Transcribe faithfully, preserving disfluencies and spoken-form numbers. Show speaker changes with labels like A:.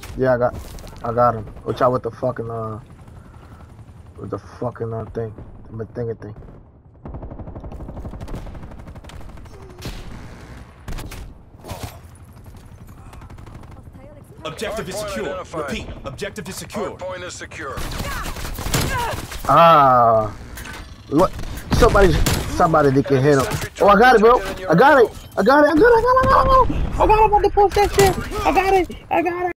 A: Yeah, I got, I got him. Watch out with the fucking uh, with the fucking uh thing, the thingy thing.
B: Objective is secure. Repeat, objective is secure.
C: Point is secure.
A: Ah, what? Somebody, somebody that can hit him. Oh, I got it, bro. I got it. I got it. I got it. I got it. I got it. I got it. I got it. I got it. I got it.